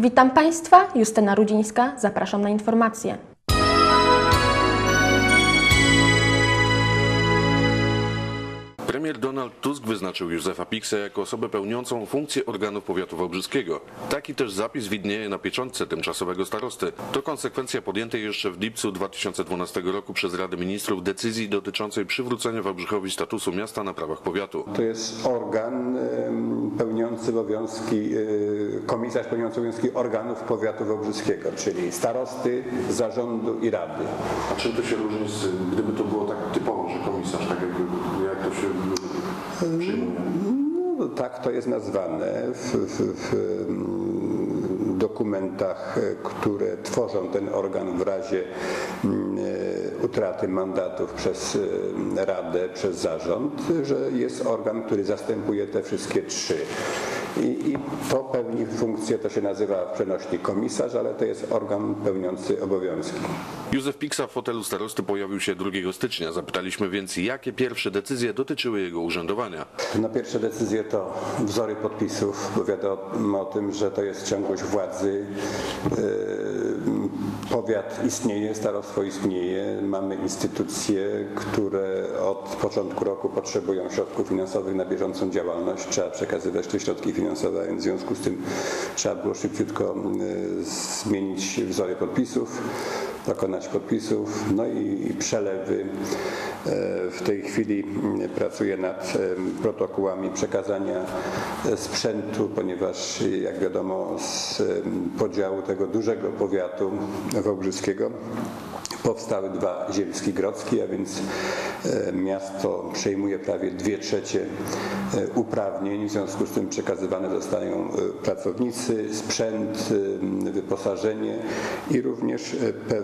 Witam Państwa, Justyna Rudzińska, zapraszam na informacje. Premier Donald Tusk wyznaczył Józefa Piksa jako osobę pełniącą funkcję organów powiatu wałbrzyskiego. Taki też zapis widnieje na pieczątce tymczasowego starosty. To konsekwencja podjętej jeszcze w lipcu 2012 roku przez Radę Ministrów decyzji dotyczącej przywrócenia Wałbrzychowi statusu miasta na prawach powiatu. To jest organ pełniący obowiązki, komisarz pełniący obowiązki organów powiatu wałbrzyskiego, czyli starosty, zarządu i rady. A czym to się różni, gdyby to było tak typowo, że komisarz, tak jak to się przyjmuje? No, tak to jest nazwane w dokumentach, które tworzą ten organ w razie utraty mandatów przez Radę, przez zarząd, że jest organ, który zastępuje te wszystkie trzy. I to pełni funkcję, to się nazywa w przenośni komisarz, ale to jest organ pełniący obowiązki. Józef Piksa w fotelu starosty pojawił się 2 stycznia. Zapytaliśmy więc, jakie pierwsze decyzje dotyczyły jego urzędowania. No, pierwsze decyzje to wzory podpisów, bo wiadomo o tym, że to jest ciągłość władzy. Powiat istnieje, starostwo istnieje, mamy instytucje, które od początku roku potrzebują środków finansowych na bieżącą działalność. Trzeba przekazywać te środki finansowe, więc w związku z tym trzeba było szybciutko zmienić wzory podpisów, dokonać podpisów, no i przelewy. W tej chwili pracuję nad protokołami przekazania sprzętu, ponieważ jak wiadomo z podziału tego dużego powiatu wałbrzyskiego powstały 2 ziemski grodzki, a więc miasto przejmuje prawie 2/3 uprawnień, w związku z tym przekazywane zostają pracownicy, sprzęt, wyposażenie i również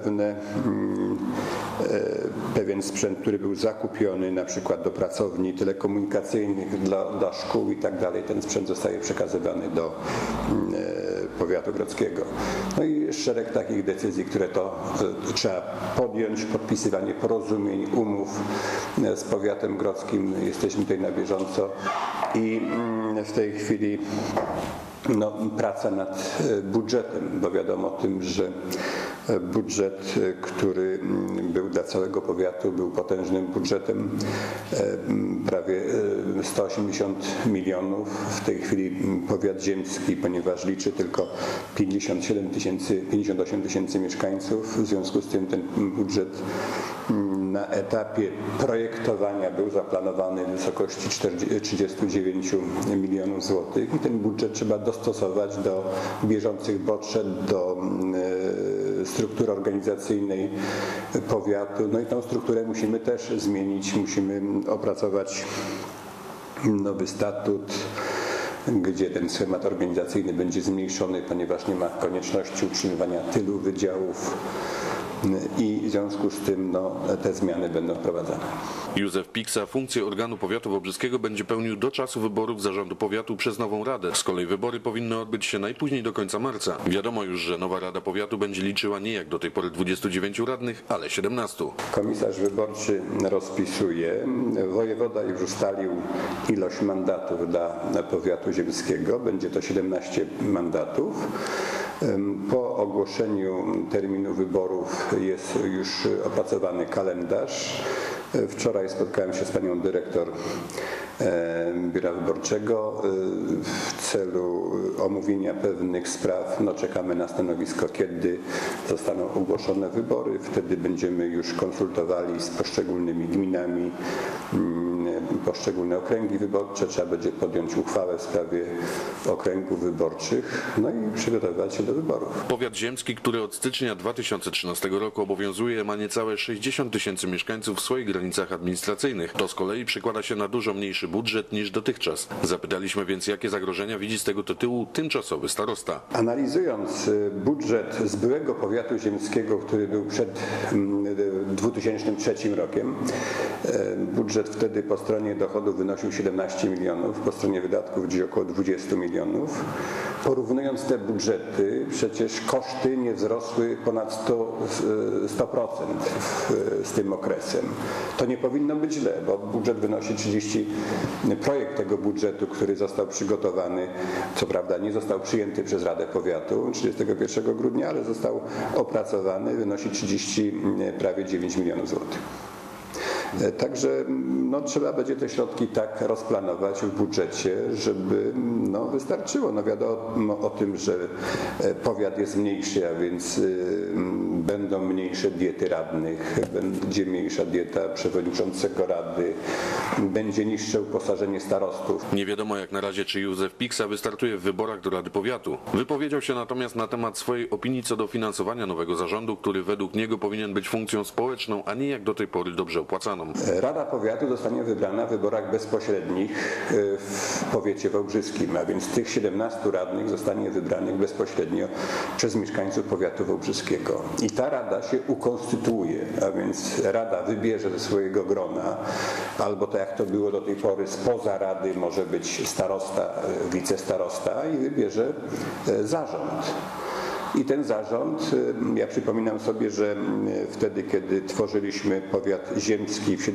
pewien sprzęt, który był zakupiony na przykład do pracowni telekomunikacyjnych, dla szkół i tak dalej. Ten sprzęt zostaje przekazywany do powiatu grodzkiego. No i szereg takich decyzji, które to trzeba podjąć, podpisywanie porozumień, umów z powiatem grodzkim. Jesteśmy tutaj na bieżąco i w tej chwili praca nad budżetem, bo wiadomo o tym, że budżet, który był dla całego powiatu, był potężnym budżetem, prawie 180 milionów. W tej chwili powiat ziemski, ponieważ liczy tylko 58 tysięcy mieszkańców, w związku z tym ten budżet na etapie projektowania był zaplanowany w wysokości 39 milionów złotych i ten budżet trzeba dostosować do bieżących potrzeb, do struktury organizacyjnej powiatu. No i tą strukturę musimy też zmienić, musimy opracować nowy statut, gdzie ten schemat organizacyjny będzie zmniejszony, ponieważ nie ma konieczności utrzymywania tylu wydziałów. I w związku z tym te zmiany będą wprowadzane. Józef Piksa funkcję organu powiatu wałbrzyskiego będzie pełnił do czasu wyborów zarządu powiatu przez nową radę. Z kolei wybory powinny odbyć się najpóźniej do końca marca. Wiadomo już, że nowa rada powiatu będzie liczyła nie jak do tej pory 29 radnych, ale 17. Komisarz wyborczy rozpisuje. Wojewoda już ustalił ilość mandatów dla powiatu ziemskiego. Będzie to 17 mandatów. Po ogłoszeniu terminu wyborów jest już opracowany kalendarz. Wczoraj spotkałem się z panią dyrektor biura wyborczego w celu omówienia pewnych spraw. Czekamy na stanowisko, kiedy zostaną ogłoszone wybory. Wtedy będziemy już konsultowali z poszczególnymi gminami poszczególne okręgi wyborcze. Trzeba będzie podjąć uchwałę w sprawie okręgów wyborczych, i przygotowywać się do wyborów. Powiat ziemski, który od stycznia 2013 roku obowiązuje, ma niecałe 60 tysięcy mieszkańców w swoich granicach administracyjnych. To z kolei przekłada się na dużo mniejszy budżet niż dotychczas. Zapytaliśmy więc, jakie zagrożenia widzi z tego tytułu tymczasowy starosta. Analizując budżet z byłego powiatu ziemskiego, który był przed 2003 rokiem. Budżet wtedy po stronie dochodów wynosił 17 milionów, po stronie wydatków gdzieś około 20 milionów. Porównując te budżety, przecież koszty nie wzrosły ponad 100% z tym okresem. To nie powinno być źle, bo budżet wynosi 30, projekt tego budżetu, który został przygotowany, co prawda nie został przyjęty przez Radę Powiatu 31 grudnia, ale został opracowany, wynosi prawie 9 milionów złotych. Także trzeba będzie te środki tak rozplanować w budżecie, żeby wystarczyło. Wiadomo o tym, że powiat jest mniejszy, a więc będą mniejsze diety radnych, będzie mniejsza dieta przewodniczącego rady, będzie niższe uposażenie starostów. Nie wiadomo jak na razie, czy Józef Piksa wystartuje w wyborach do Rady Powiatu. Wypowiedział się natomiast na temat swojej opinii co do finansowania nowego zarządu, który według niego powinien być funkcją społeczną, a nie jak do tej pory dobrze opłacaną. Rada Powiatu zostanie wybrana w wyborach bezpośrednich w powiecie wałbrzyskim, a więc tych 17 radnych zostanie wybranych bezpośrednio przez mieszkańców powiatu wałbrzyskiego. I ta rada się ukonstytuuje, a więc rada wybierze ze swojego grona, albo tak jak to było do tej pory, spoza rady może być starosta, wicestarosta i wybierze zarząd. I ten zarząd, ja przypominam sobie, że wtedy, kiedy tworzyliśmy powiat ziemski w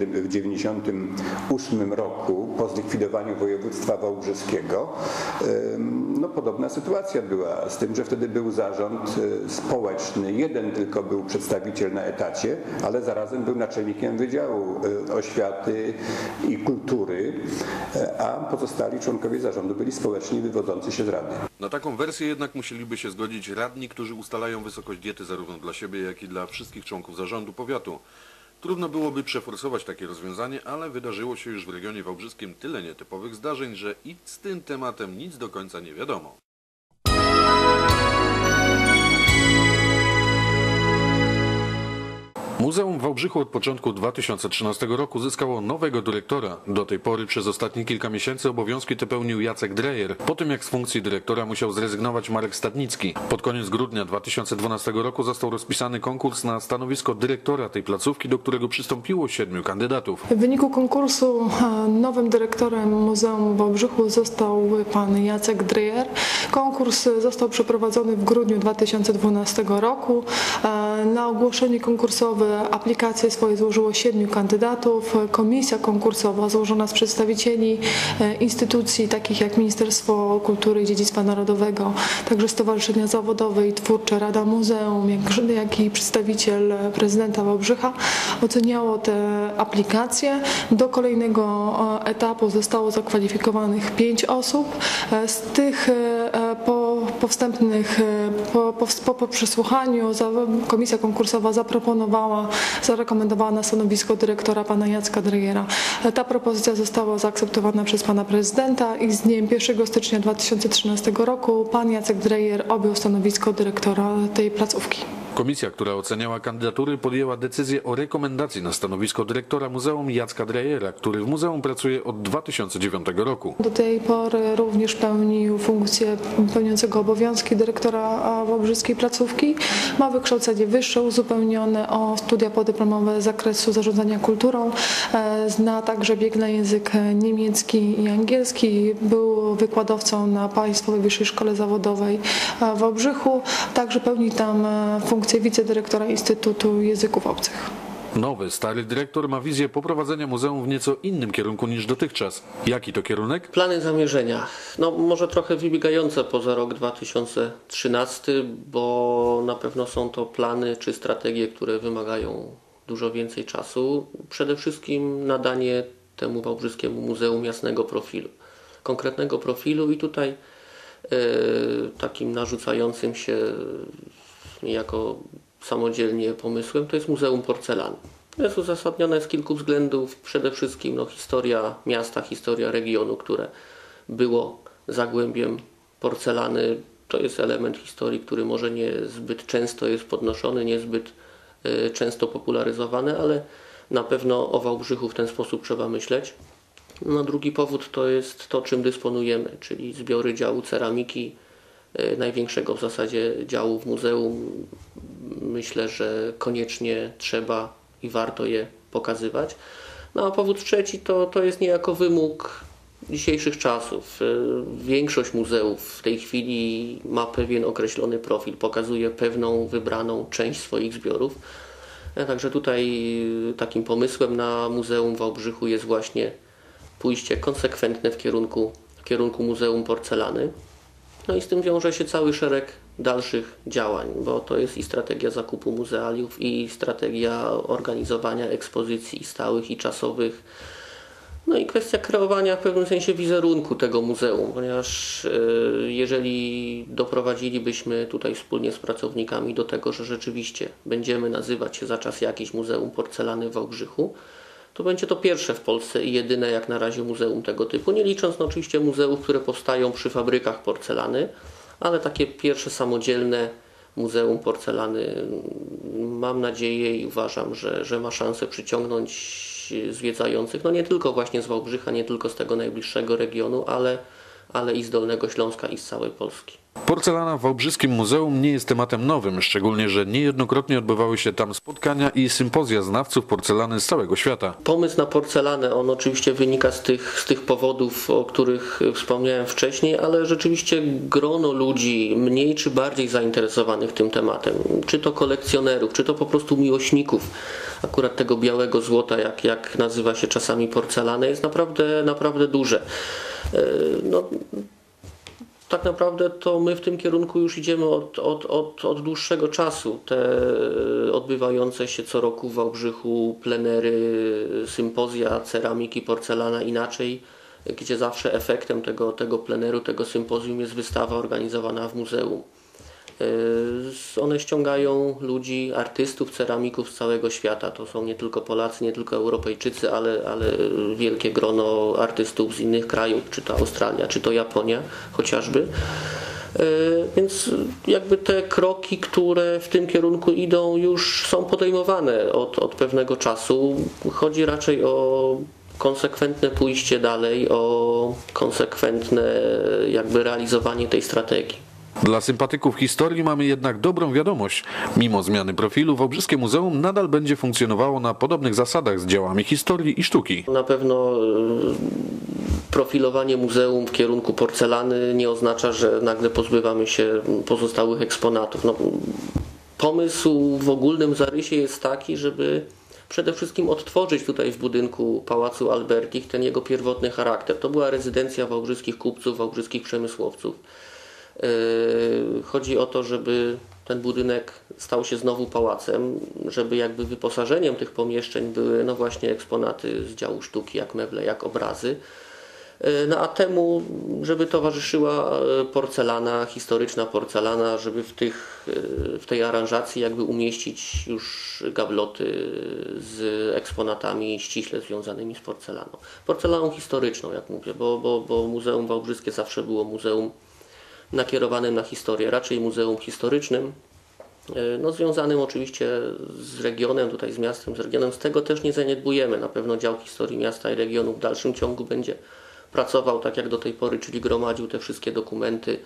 1998 roku, po zlikwidowaniu województwa wałbrzyskiego, podobna sytuacja była, z tym, że wtedy był zarząd społeczny, jeden tylko był przedstawiciel na etacie, ale zarazem był naczelnikiem Wydziału Oświaty i Kultury, a pozostali członkowie zarządu byli społeczni, wywodzący się z rady. Na taką wersję jednak musieliby się zgodzić radni, którzy ustalają wysokość diety zarówno dla siebie, jak i dla wszystkich członków zarządu powiatu. Trudno byłoby przeforsować takie rozwiązanie, ale wydarzyło się już w regionie wałbrzyskim tyle nietypowych zdarzeń, że i z tym tematem nic do końca nie wiadomo. Muzeum w Wałbrzychu od początku 2013 roku zyskało nowego dyrektora. Do tej pory przez ostatnie kilka miesięcy obowiązki te pełnił Jacek Drejer, po tym jak z funkcji dyrektora musiał zrezygnować Marek Stadnicki. Pod koniec grudnia 2012 roku został rozpisany konkurs na stanowisko dyrektora tej placówki, do którego przystąpiło 7 kandydatów. W wyniku konkursu nowym dyrektorem Muzeum w Wałbrzychu został pan Jacek Drejer. Konkurs został przeprowadzony w grudniu 2012 roku. Na ogłoszenie konkursowe aplikacje swoje złożyło 7 kandydatów. Komisja konkursowa złożona z przedstawicieli instytucji takich jak Ministerstwo Kultury i Dziedzictwa Narodowego, także Stowarzyszenia Zawodowe i Twórcze, Rada Muzeum, jak i przedstawiciel prezydenta Wałbrzycha oceniało te aplikacje. Do kolejnego etapu zostało zakwalifikowanych 5 osób. Z tych po przesłuchaniu komisja konkursowa zarekomendowała na stanowisko dyrektora pana Jacka Drejera. Ta propozycja została zaakceptowana przez pana prezydenta i z dniem 1 stycznia 2013 roku pan Jacek Drejer objął stanowisko dyrektora tej placówki. Komisja, która oceniała kandydatury, podjęła decyzję o rekomendacji na stanowisko dyrektora Muzeum Jacka Drejera, który w muzeum pracuje od 2009 roku. Do tej pory również pełnił funkcję pełniącego obowiązki dyrektora wałbrzyskiej placówki. Ma wykształcenie wyższe uzupełnione o studia podyplomowe z zakresu zarządzania kulturą. Zna także biegle język niemiecki i angielski. Był wykładowcą na Państwowej Wyższej Szkole Zawodowej w Wałbrzychu. Także pełni tam funkcję wicedyrektora Instytutu Języków Obcych. Nowy, stary dyrektor ma wizję poprowadzenia muzeum w nieco innym kierunku niż dotychczas. Jaki to kierunek? Plany, zamierzenia. Może trochę wybiegające poza rok 2013, bo na pewno są to plany czy strategie, które wymagają dużo więcej czasu. Przede wszystkim nadanie temu wałbrzyskiemu muzeum jasnego profilu, konkretnego profilu i tutaj takim narzucającym się niejako samodzielnie pomysłem to jest Muzeum Porcelany. Jest uzasadnione z kilku względów. Przede wszystkim historia miasta, historia regionu, które było zagłębiem porcelany. To jest element historii, który może nie zbyt często jest podnoszony, niezbyt często popularyzowany, ale na pewno o Wałbrzychu w ten sposób trzeba myśleć. Drugi powód to jest to, czym dysponujemy, czyli zbiory działu ceramiki, największego w zasadzie działu w muzeum. Myślę, że koniecznie trzeba i warto je pokazywać. No a powód trzeci to jest niejako wymóg dzisiejszych czasów. Większość muzeów w tej chwili ma pewien określony profil, pokazuje pewną wybraną część swoich zbiorów. Także tutaj takim pomysłem na Muzeum w Wałbrzychu jest właśnie pójście konsekwentne w kierunku Muzeum Porcelany. No i z tym wiąże się cały szereg dalszych działań, bo to jest i strategia zakupu muzealiów, i strategia organizowania ekspozycji stałych i czasowych, no i kwestia kreowania w pewnym sensie wizerunku tego muzeum, ponieważ jeżeli doprowadzilibyśmy tutaj wspólnie z pracownikami do tego, że rzeczywiście będziemy nazywać się za czas jakiś Muzeum Porcelany w Wałbrzychu, to będzie to pierwsze w Polsce i jedyne jak na razie muzeum tego typu, nie licząc oczywiście muzeów, które powstają przy fabrykach porcelany, ale takie pierwsze samodzielne Muzeum Porcelany, mam nadzieję i uważam, że ma szansę przyciągnąć zwiedzających, no nie tylko właśnie z Wałbrzycha, nie tylko z tego najbliższego regionu, ale i z Dolnego Śląska i z całej Polski. Porcelana w Wałbrzyskim Muzeum nie jest tematem nowym, szczególnie, że niejednokrotnie odbywały się tam spotkania i sympozja znawców porcelany z całego świata. Pomysł na porcelanę, on oczywiście wynika z tych powodów, o których wspomniałem wcześniej, ale rzeczywiście grono ludzi mniej czy bardziej zainteresowanych tym tematem, czy to kolekcjonerów, czy to po prostu miłośników akurat tego białego złota, jak nazywa się czasami porcelanę, jest naprawdę duże. No, tak naprawdę to my w tym kierunku już idziemy od dłuższego czasu. Te odbywające się co roku w Wałbrzychu plenery, sympozja ceramiki, porcelana inaczej, gdzie zawsze efektem tego pleneru, tego sympozjum jest wystawa organizowana w muzeum. One ściągają ludzi, artystów, ceramików z całego świata. To są nie tylko Polacy, nie tylko Europejczycy, ale wielkie grono artystów z innych krajów, czy to Australia, czy to Japonia chociażby. Więc jakby te kroki, które w tym kierunku idą, już są podejmowane od pewnego czasu. Chodzi raczej o konsekwentne pójście dalej, o konsekwentne jakby realizowanie tej strategii. Dla sympatyków historii mamy jednak dobrą wiadomość. Mimo zmiany profilu, Wałbrzyskie Muzeum nadal będzie funkcjonowało na podobnych zasadach z dziełami historii i sztuki. Na pewno profilowanie muzeum w kierunku porcelany nie oznacza, że nagle pozbywamy się pozostałych eksponatów. No, pomysł w ogólnym zarysie jest taki, żeby przede wszystkim odtworzyć tutaj w budynku Pałacu Albertich ten jego pierwotny charakter. To była rezydencja wałbrzyskich kupców, wałbrzyskich przemysłowców. Chodzi o to, żeby ten budynek stał się znowu pałacem, żeby jakby wyposażeniem tych pomieszczeń były no właśnie eksponaty z działu sztuki, jak meble, jak obrazy. No a temu, żeby towarzyszyła porcelana, historyczna porcelana, żeby w tej aranżacji jakby umieścić już gabloty z eksponatami ściśle związanymi z porcelaną. Porcelaną historyczną, jak mówię, bo Muzeum Wałbrzyskie zawsze było muzeum nakierowanym na historię, raczej muzeum historycznym, no związanym oczywiście z regionem, tutaj z miastem, z regionem. Z tego też nie zaniedbujemy. Na pewno dział historii miasta i regionu w dalszym ciągu będzie pracował tak jak do tej pory, czyli gromadził te wszystkie dokumenty,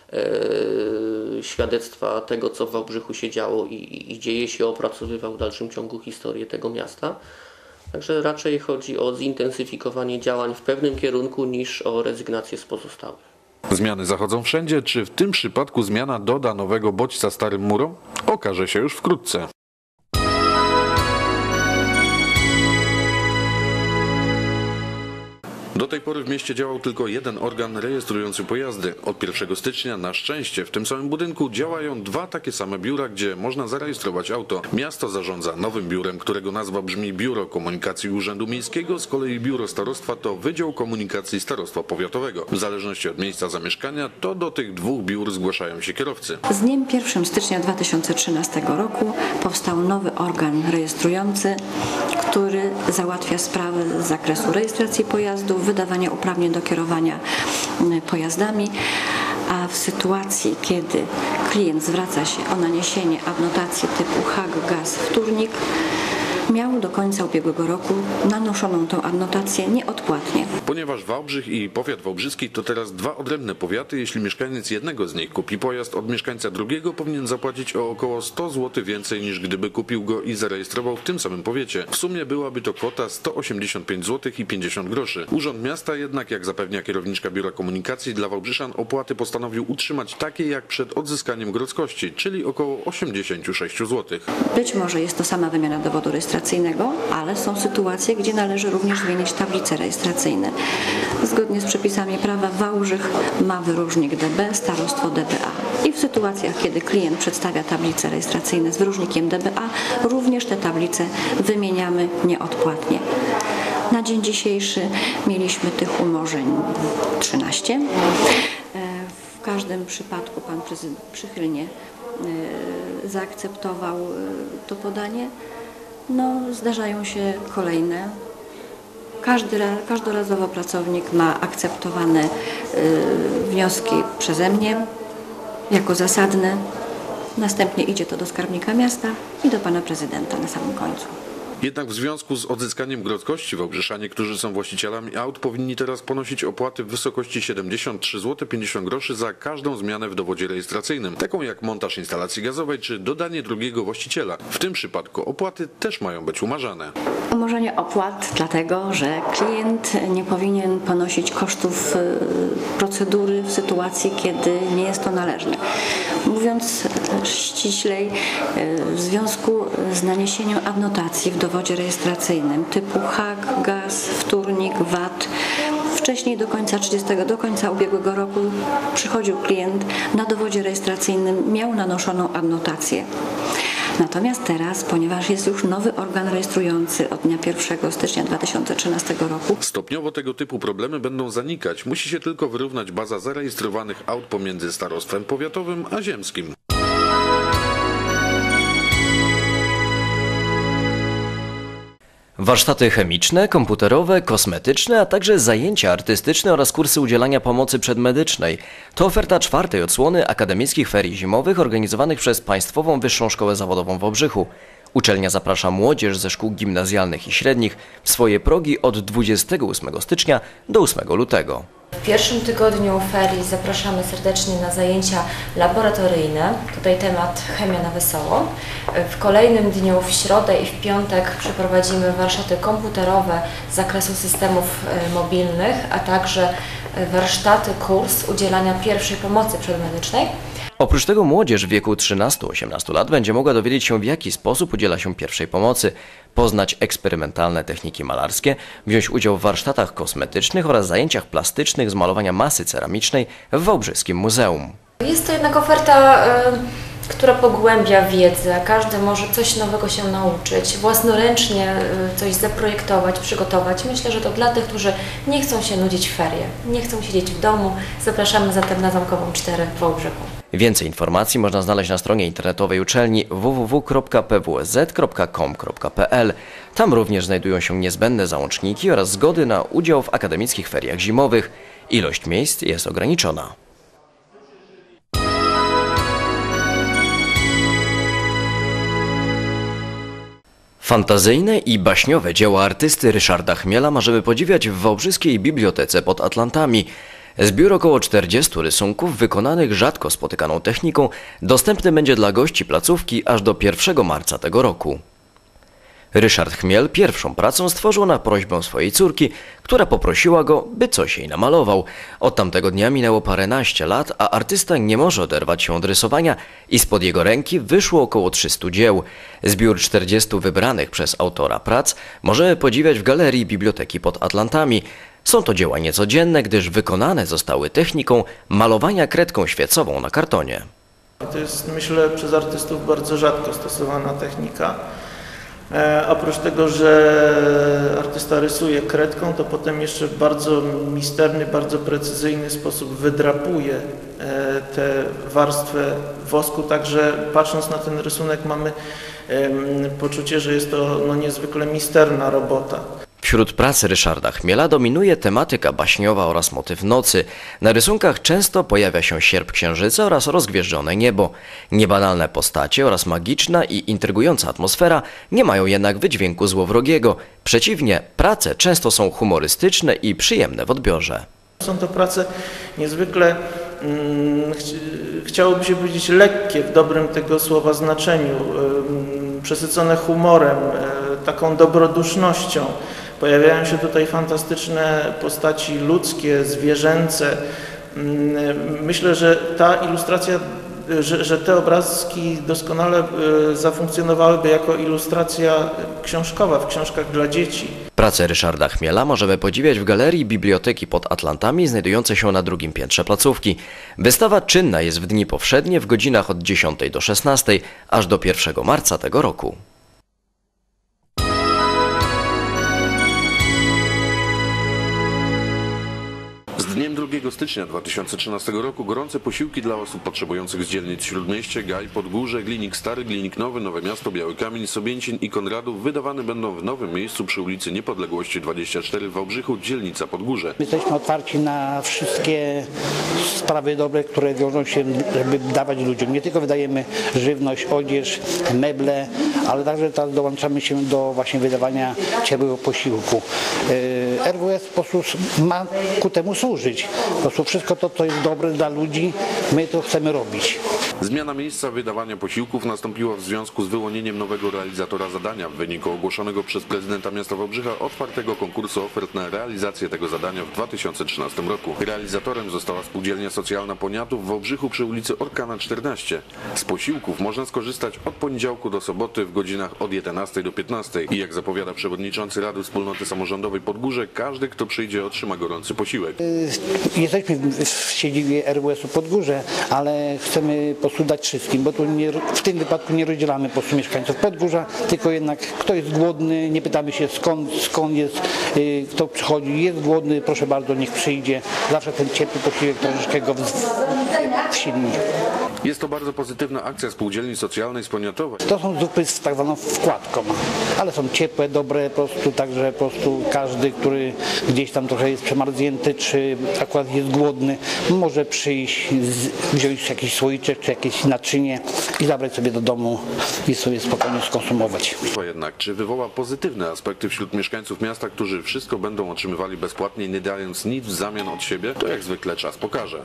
świadectwa tego, co w Wałbrzychu się działo i dzieje się, opracowywał w dalszym ciągu historię tego miasta. Także raczej chodzi o zintensyfikowanie działań w pewnym kierunku niż o rezygnację z pozostałych. Zmiany zachodzą wszędzie. Czy w tym przypadku zmiana doda nowego bodźca starym murom? Okaże się już wkrótce. Do tej pory w mieście działał tylko jeden organ rejestrujący pojazdy. Od 1 stycznia na szczęście w tym samym budynku działają dwa takie same biura, gdzie można zarejestrować auto. Miasto zarządza nowym biurem, którego nazwa brzmi Biuro Komunikacji Urzędu Miejskiego, z kolei Biuro Starostwa to Wydział Komunikacji Starostwa Powiatowego. W zależności od miejsca zamieszkania to do tych dwóch biur zgłaszają się kierowcy. Z dniem 1 stycznia 2013 roku powstał nowy organ rejestrujący, który załatwia sprawy z zakresu rejestracji pojazdów, wydawania uprawnień do kierowania pojazdami, a w sytuacji, kiedy klient zwraca się o naniesienie adnotacji typu HAG, gaz, wtórnik, miał do końca ubiegłego roku nanoszoną tę adnotację nieodpłatnie. Ponieważ Wałbrzych i powiat wałbrzyski to teraz dwa odrębne powiaty, jeśli mieszkaniec jednego z nich kupi pojazd od mieszkańca drugiego, powinien zapłacić o około 100 zł więcej niż gdyby kupił go i zarejestrował w tym samym powiecie. W sumie byłaby to kwota 185 zł i 50 groszy. Urząd Miasta jednak, jak zapewnia kierowniczka Biura Komunikacji, dla wałbrzyszan opłaty postanowił utrzymać takie jak przed odzyskaniem grodzkości, czyli około 86 zł. Być może jest to sama wymiana dowodu rejestracyjnego, ale są sytuacje, gdzie należy również zmienić tablice rejestracyjne. Zgodnie z przepisami prawa Wałbrzych ma wyróżnik DB, starostwo DBA. I w sytuacjach, kiedy klient przedstawia tablice rejestracyjne z wyróżnikiem DBA, również te tablice wymieniamy nieodpłatnie. Na dzień dzisiejszy mieliśmy tych umorzeń 13. W każdym przypadku pan prezydent przychylnie zaakceptował to podanie. No, zdarzają się kolejne. Każdorazowo pracownik ma akceptowane wnioski przeze mnie jako zasadne. Następnie idzie to do skarbnika miasta i do pana prezydenta na samym końcu. Jednak w związku z odzyskaniem grodzkości wałbrzyszanie, którzy są właścicielami aut, powinni teraz ponosić opłaty w wysokości 73 zł 50 groszy za każdą zmianę w dowodzie rejestracyjnym, taką jak montaż instalacji gazowej czy dodanie drugiego właściciela. W tym przypadku opłaty też mają być umarzane. Umorzenie opłat dlatego, że klient nie powinien ponosić kosztów procedury w sytuacji, kiedy nie jest to należne. Mówiąc ściślej, w związku z naniesieniem adnotacji w dowodzie rejestracyjnym typu hak, gaz, wtórnik, VAT, wcześniej do końca ubiegłego roku przychodził klient na dowodzie rejestracyjnym, miał nanoszoną adnotację. Natomiast teraz, ponieważ jest już nowy organ rejestrujący od dnia 1 stycznia 2013 roku. Stopniowo tego typu problemy będą zanikać. Musi się tylko wyrównać baza zarejestrowanych aut pomiędzy starostwem powiatowym a ziemskim. Warsztaty chemiczne, komputerowe, kosmetyczne, a także zajęcia artystyczne oraz kursy udzielania pomocy przedmedycznej. To oferta czwartej odsłony akademickich ferii zimowych organizowanych przez Państwową Wyższą Szkołę Zawodową w Wałbrzychu. Uczelnia zaprasza młodzież ze szkół gimnazjalnych i średnich w swoje progi od 28 stycznia do 8 lutego. W pierwszym tygodniu ferii zapraszamy serdecznie na zajęcia laboratoryjne. Tutaj temat chemia na wesoło. W kolejnym dniu, w środę i w piątek przeprowadzimy warsztaty komputerowe z zakresu systemów mobilnych, a także kurs udzielania pierwszej pomocy przedmedycznej. Oprócz tego młodzież w wieku 13-18 lat będzie mogła dowiedzieć się, w jaki sposób udziela się pierwszej pomocy, poznać eksperymentalne techniki malarskie, wziąć udział w warsztatach kosmetycznych oraz zajęciach plastycznych z malowania masy ceramicznej w Wałbrzyskim Muzeum. Jest to jednak oferta, która pogłębia wiedzę. Każdy może coś nowego się nauczyć, własnoręcznie coś zaprojektować, przygotować. Myślę, że to dla tych, którzy nie chcą się nudzić w ferie, nie chcą siedzieć w domu. Zapraszamy zatem na Zamkową 4 w Wałbrzychu. Więcej informacji można znaleźć na stronie internetowej uczelni www.pwsz.com.pl. Tam również znajdują się niezbędne załączniki oraz zgody na udział w akademickich feriach zimowych. Ilość miejsc jest ograniczona. Fantazyjne i baśniowe dzieła artysty Ryszarda Chmiela możemy podziwiać w Wałbrzyskiej Bibliotece pod Atlantami. Zbiór około 40 rysunków wykonanych rzadko spotykaną techniką dostępny będzie dla gości placówki aż do 1 marca tego roku. Ryszard Chmiel pierwszą pracą stworzył na prośbę swojej córki, która poprosiła go, by coś jej namalował. Od tamtego dnia minęło paręnaście lat, a artysta nie może oderwać się od rysowania i spod jego ręki wyszło około 300 dzieł. Zbiór 40 wybranych przez autora prac możemy podziwiać w Galerii Biblioteki pod Atlantami. Są to dzieła niecodzienne, gdyż wykonane zostały techniką malowania kredką świecową na kartonie. To jest, myślę, przez artystów bardzo rzadko stosowana technika. Oprócz tego, że artysta rysuje kredką, to potem jeszcze w bardzo misterny, bardzo precyzyjny sposób wydrapuje tę warstwę wosku, także patrząc na ten rysunek mamy poczucie, że jest to niezwykle misterna robota. W Wśród prac Ryszarda Chmiela dominuje tematyka baśniowa oraz motyw nocy. Na rysunkach często pojawia się sierp księżyca oraz rozgwieżdżone niebo. Niebanalne postacie oraz magiczna i intrygująca atmosfera nie mają jednak wydźwięku złowrogiego. Przeciwnie, prace często są humorystyczne i przyjemne w odbiorze. Są to prace niezwykle, chciałoby się powiedzieć, lekkie w dobrym tego słowa znaczeniu, przesycone humorem, taką dobrodusznością. Pojawiają się tutaj fantastyczne postaci ludzkie, zwierzęce. Myślę, że ta ilustracja, że te obrazki doskonale zafunkcjonowałyby jako ilustracja książkowa w książkach dla dzieci. Pracę Ryszarda Chmiela możemy podziwiać w Galerii Biblioteki pod Atlantami, znajdującej się na drugim piętrze placówki. Wystawa czynna jest w dni powszednie w godzinach od 10 do 16, aż do 1 marca tego roku. Z dniem 2 stycznia 2013 roku gorące posiłki dla osób potrzebujących z dzielnic Śródmieście, Gaj, Podgórze, Glinik Stary, Glinik Nowy, Nowe Miasto, Biały Kamień, Sobięcin i Konradów wydawane będą w nowym miejscu przy ulicy Niepodległości 24 w Wałbrzychu, dzielnica Podgórze. Jesteśmy otwarci na wszystkie sprawy dobre, które wiążą się, żeby dawać ludziom. Nie tylko wydajemy żywność, odzież, meble, ale także teraz dołączamy się do właśnie wydawania ciepłego posiłku. RWS po prostu ma ku temu służyć. Po prostu wszystko to, co jest dobre dla ludzi, my to chcemy robić. Zmiana miejsca wydawania posiłków nastąpiła w związku z wyłonieniem nowego realizatora zadania w wyniku ogłoszonego przez prezydenta miasta Wałbrzycha otwartego konkursu ofert na realizację tego zadania w 2013 roku. Realizatorem została spółdzielnia socjalna Poniatów w Wałbrzychu przy ulicy Orkana 14. Z posiłków można skorzystać od poniedziałku do soboty w godzinach od 11 do 15 i jak zapowiada przewodniczący Rady Wspólnoty Samorządowej Podgórze, każdy, kto przyjdzie, otrzyma gorący posiłek. Jesteśmy w siedzibie RWS-u Podgórze, ale chcemy po prostu dać wszystkim, bo tu w tym wypadku nie rozdzielamy po prostu mieszkańców Podgórza, tylko jednak kto jest głodny, nie pytamy się skąd jest, kto przychodzi, jest głodny, proszę bardzo, niech przyjdzie. Zawsze ten ciepły posiłek troszeczkę go wsilni. Jest to bardzo pozytywna akcja spółdzielni socjalnej z Poniatowa. To są zupy z tak zwaną wkładką, ale są ciepłe, dobre, po prostu, także po prostu każdy, który gdzieś tam trochę jest przemarznięty, czy akurat jest głodny, może przyjść, wziąć jakiś słoiczek, czy jakieś naczynie i zabrać sobie do domu i sobie spokojnie skonsumować. To jednak, czy wywoła pozytywne aspekty wśród mieszkańców miasta, którzy wszystko będą otrzymywali bezpłatnie, nie dając nic w zamian od siebie, to jak zwykle czas pokaże.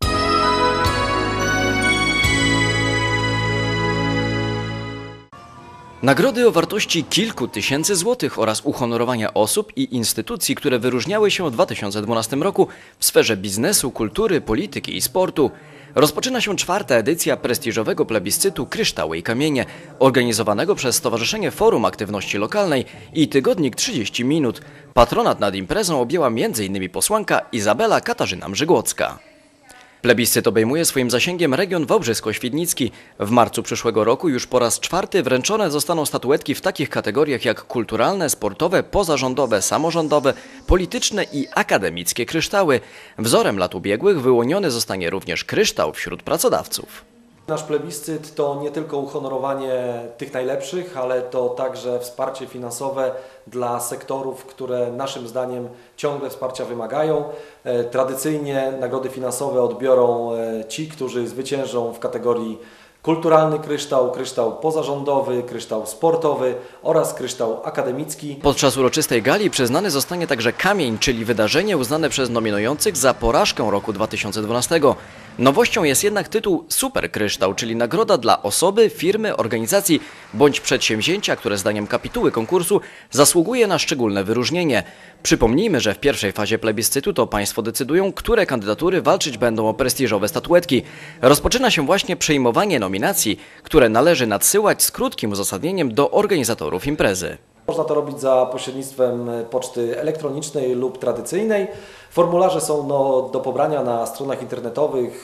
Nagrody o wartości kilku tysięcy złotych oraz uhonorowania osób i instytucji, które wyróżniały się w 2012 roku w sferze biznesu, kultury, polityki i sportu. Rozpoczyna się 4. edycja prestiżowego plebiscytu Kryształy i Kamienie, organizowanego przez Stowarzyszenie Forum Aktywności Lokalnej i tygodnik 30 minut. Patronat nad imprezą objęła m.in. posłanka Izabela Katarzyna Mrzygłocka. Plebiscyt obejmuje swoim zasięgiem region wałbrzysko-świdnicki. W marcu przyszłego roku już po raz 4. wręczone zostaną statuetki w takich kategoriach jak kulturalne, sportowe, pozarządowe, samorządowe, polityczne i akademickie kryształy. Wzorem lat ubiegłych wyłoniony zostanie również kryształ wśród pracodawców. Nasz plebiscyt to nie tylko uhonorowanie tych najlepszych, ale to także wsparcie finansowe dla sektorów, które naszym zdaniem ciągle wsparcia wymagają. Tradycyjnie nagrody finansowe odbiorą ci, którzy zwyciężą w kategorii kulturalny kryształ, kryształ pozarządowy, kryształ sportowy oraz kryształ akademicki. Podczas uroczystej gali przyznany zostanie także kamień, czyli wydarzenie uznane przez nominujących za porażkę roku 2012. Nowością jest jednak tytuł Super Kryształ, czyli nagroda dla osoby, firmy, organizacji bądź przedsięwzięcia, które zdaniem kapituły konkursu zasługuje na szczególne wyróżnienie. Przypomnijmy, że w pierwszej fazie plebiscytu to państwo decydują, które kandydatury walczyć będą o prestiżowe statuetki. Rozpoczyna się właśnie przyjmowanie nominacji, które należy nadsyłać z krótkim uzasadnieniem do organizatorów imprezy. Można to robić za pośrednictwem poczty elektronicznej lub tradycyjnej. Formularze są do pobrania na stronach internetowych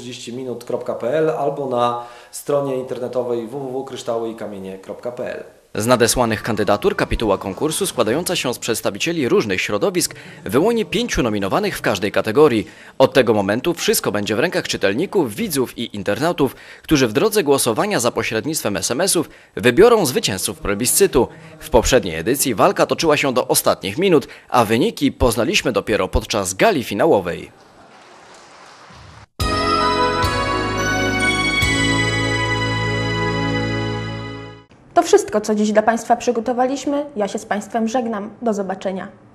www.30minut.pl albo na stronie internetowej www.kryształyikamienie.pl. Z nadesłanych kandydatur kapituła konkursu składająca się z przedstawicieli różnych środowisk wyłoni 5 nominowanych w każdej kategorii. Od tego momentu wszystko będzie w rękach czytelników, widzów i internautów, którzy w drodze głosowania za pośrednictwem SMS-ów wybiorą zwycięzców plebiscytu. W poprzedniej edycji walka toczyła się do ostatnich minut, a wyniki poznaliśmy dopiero podczas gali finałowej. To wszystko, co dziś dla Państwa przygotowaliśmy. Ja się z Państwem żegnam. Do zobaczenia.